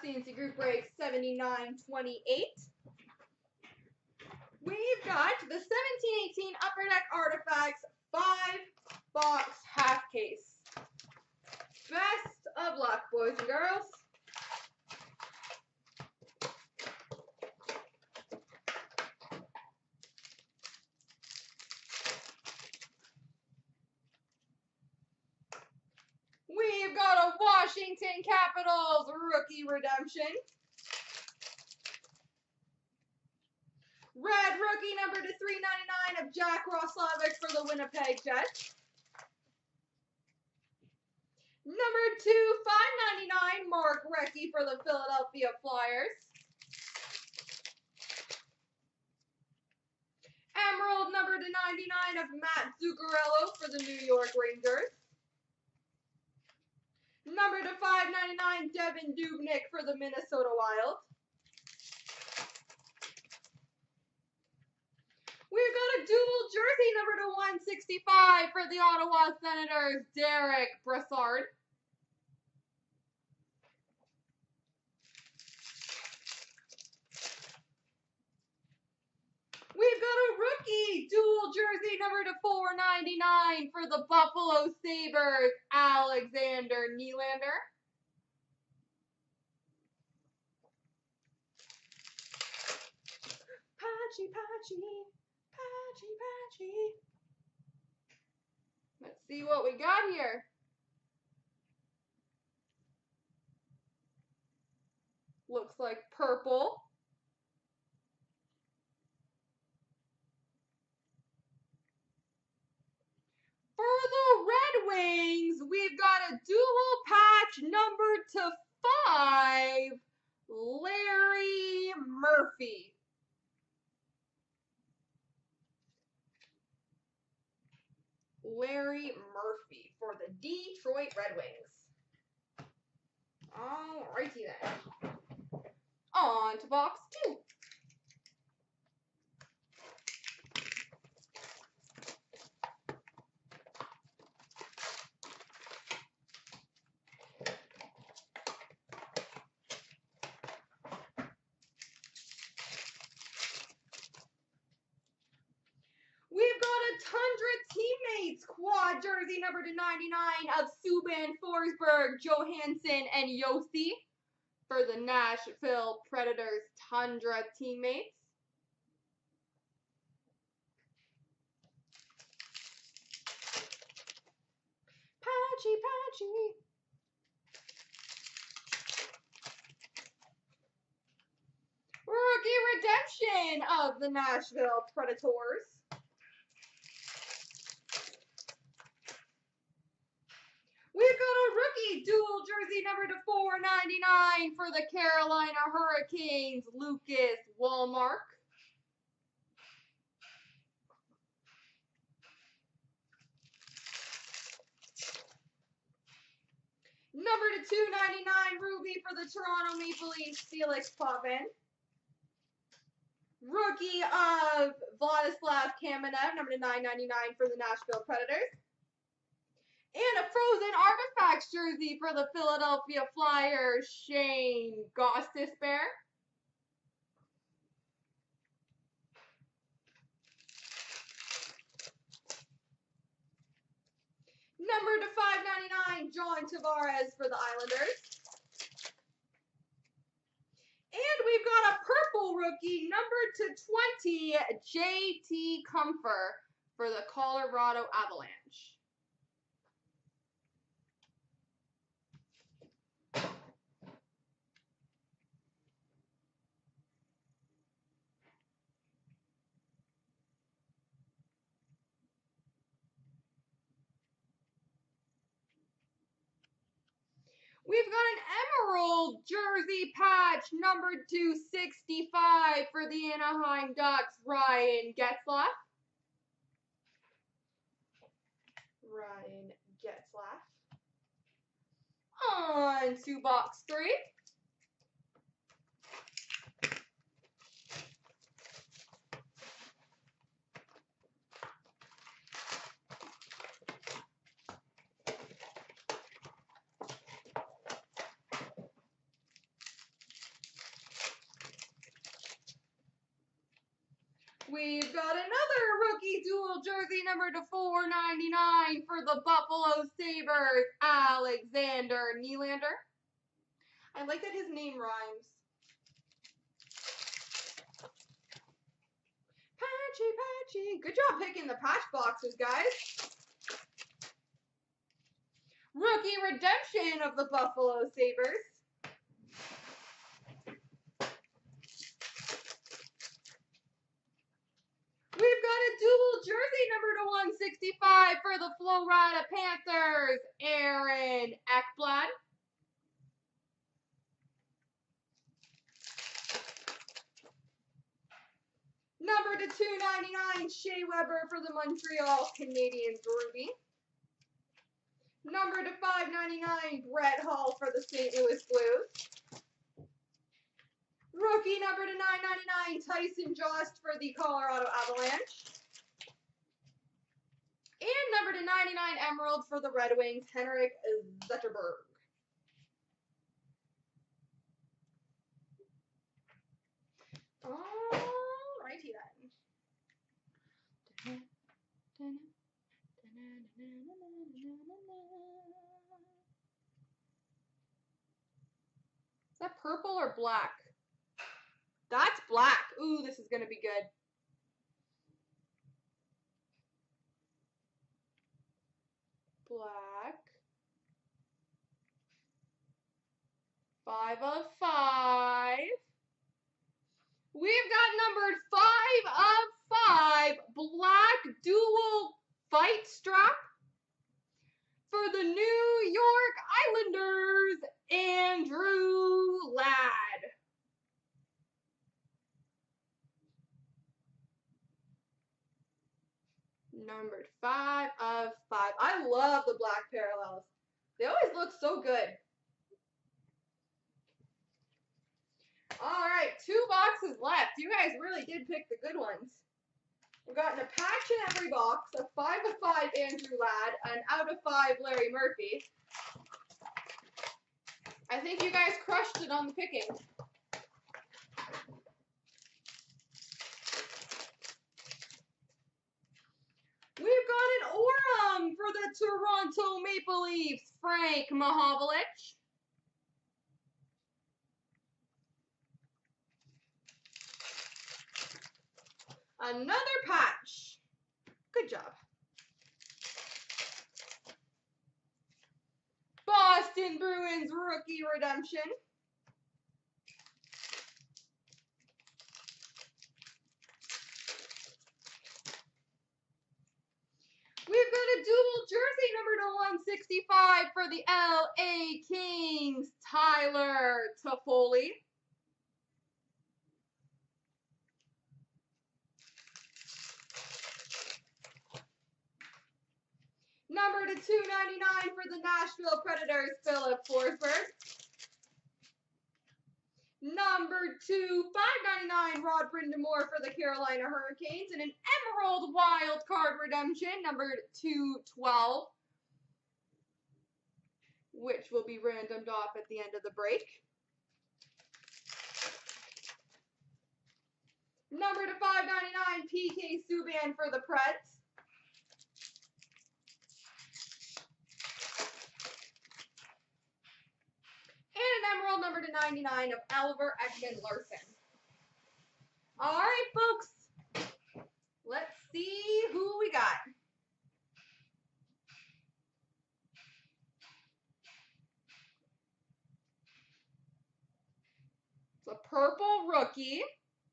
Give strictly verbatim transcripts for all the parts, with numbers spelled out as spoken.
C N C Group Break seventy-nine twenty-eight. We've got the seventeen eighteen Upper Deck Artifacts five box half case. Best of luck, boys and girls. We've got a Washington Capitals rookie redemption. Red rookie number to three ninety-nine of Jack Roslovic for the Winnipeg Jets. Number two, five ninety-nine, Mark Recchi for the Philadelphia Flyers. Emerald number to ninety-nine of Matt Zuccarello for the New York Rangers. Number to five ninety-nine, Devin Dubnyk for the Minnesota Wild. We've got a dual jersey number to one sixty-five for the Ottawa Senators, Derek Brassard. We've got a rookie dual jersey number to four ninety-nine for the Buffalo Sabres, Alexander Nylander. Patchy, patchy, patchy, patchy. Let's see what we got here. Looks like purple. For the Red Wings, we've got a dual patch number to five, Larry Murphy. Larry Murphy for the Detroit Red Wings. Alrighty then. On to box two. We've got a Tundra Teammates quad jersey number to ninety-nine of Subban, Forsberg, Johansson, and Yossi for the Nashville Predators Tundra Teammates. Patchy, patchy. Rookie redemption of the Nashville Predators. We've got a rookie dual jersey number to four ninety-nine for the Carolina Hurricanes, Lucas Wallmark. Number to two ninety-nine, Ruby for the Toronto Maple Leafs, Felix Potvin. Rookie of Vladislav Kamenev, number to nine ninety-nine for the Nashville Predators. And a Frozen Artifacts jersey for the Philadelphia Flyers, Shane Gostisbehere. Number to five ninety-nine, John Tavares for the Islanders. And we've got a purple rookie, number to twenty, J T Comfer for the Colorado Avalanche. We've got an Emerald jersey patch, number two sixty-five for the Anaheim Ducks, Ryan Getzlaf. Ryan Getzlaf. On to box three. We've got another rookie dual jersey number to four ninety-nine for the Buffalo Sabres, Alexander Nylander. I like that his name rhymes. Patchy, patchy. Good job picking the patch boxes, guys. Rookie redemption of the Buffalo Sabres. We've got a dual jersey number to one sixty-five for the Florida Panthers, Aaron Ekblad. Number to two ninety-nine, Shea Weber for the Montreal Canadiens, Ruby. Number to five ninety-nine, Brett Hull for the Saint Louis Blues. Rookie number to nine ninety-nine, Tyson Jost for the Colorado Avalanche. And number to ninety-nine, Emerald for the Red Wings, Henrik Zetterberg. Alrighty then. Is that purple or black? That's black. Ooh, this is going to be good. Black. Five of five. We've got numbered five of five. Black dual fight strap for the New York Islanders, Andrew Ladd. Numbered five of five. I love the black parallels. They always look so good. Alright, two boxes left. You guys really did pick the good ones. We've gotten a patch in every box, a five of five Andrew Ladd, an out of five Larry Murphy. I think you guys crushed it on the picking. We've got an Aurum for the Toronto Maple Leafs, Frank Mahovlich. Another patch. Good job. Boston Bruins rookie redemption. We've got a dual jersey number to one sixty-five for the L A Kings, Tyler Toffoli. Number to two ninety-nine for the Nashville Predators, Philip Forsberg. Number to five ninety-nine, Rod Brind'Amour for the Carolina Hurricanes. And an Emerald Wild Card redemption, number two twelve, which will be randomed off at the end of the break. Number to five ninety-nine, P K Subban for the Preds. And an Emerald number to ninety-nine of Oliver Ekman-Larsson. All right, folks. Let's see who we got. It's a purple rookie.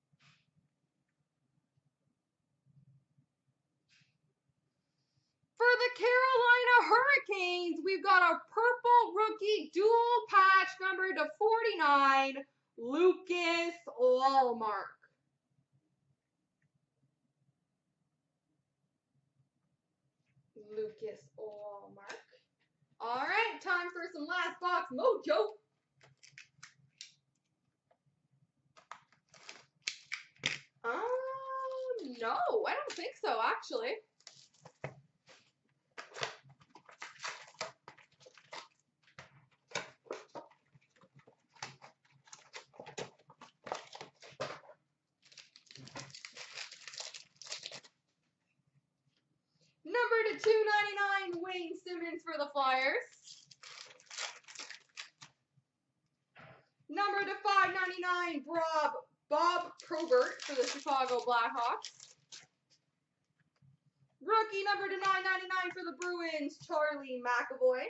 For the Carolina Hurricanes, we've got a purple rookie dual patch number to forty-nine, Lucas Wallmark. Lucas Wallmark. All right, time for some last box mojo. Um, no, I don't think so, actually. to two ninety-nine, Wayne Simmons for the Flyers. Number to five ninety-nine, Bob, Bob Probert for the Chicago Blackhawks. Rookie number to nine ninety-nine for the Bruins, Charlie McAvoy.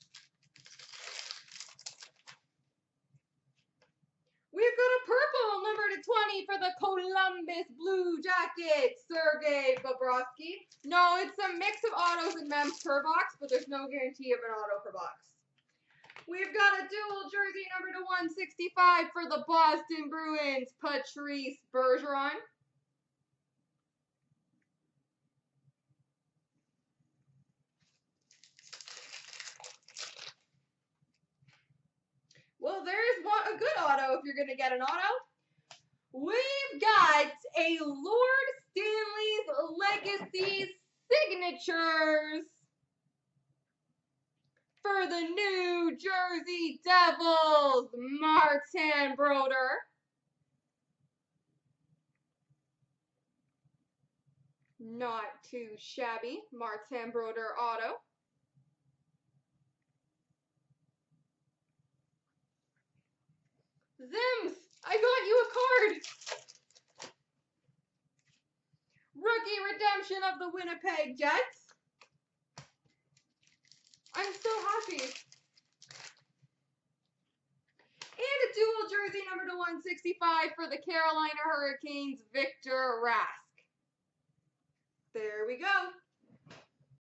We've got a purple number to twenty for the Columbus Blue Jackets, Sergei Bobrovsky. No, it's a mix of autos and mems per box, but there's no guarantee of an auto per box. We've got a dual jersey number to one sixty-five for the Boston Bruins, Patrice Bergeron. Well, there's one, a good auto if you're going to get an auto. We've got a Lord Stanley's Legacy Signatures for the New Jersey Devils, Martin Brodeur. Not too shabby, Martin Brodeur auto. Zims, I got you a card. Rookie redemption of the Winnipeg Jets. I'm so happy. And a dual jersey number to one sixty-five for the Carolina Hurricanes, Victor Rask. There we go.